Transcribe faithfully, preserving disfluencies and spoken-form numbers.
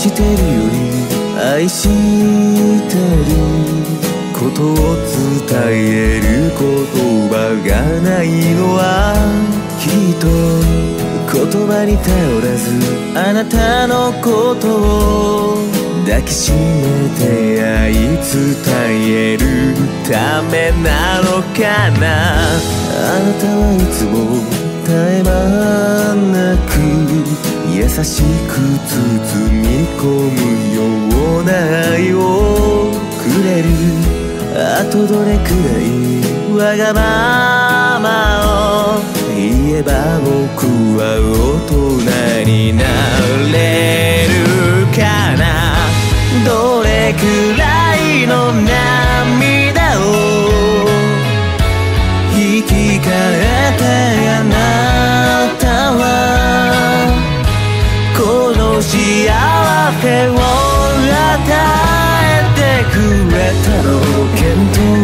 してるより愛してることを伝える言葉がないのはきっと言葉に頼らずあなたのことを抱きしめて愛伝えるためなのかな。あなたはいつも絶え間なく優しく包み込むような愛をくれる。あとどれくらいわがままを言えば僕は大人になれるかな。どれくらいの涙を生き返ってあなたはこの幸せを与えてくれたの。見当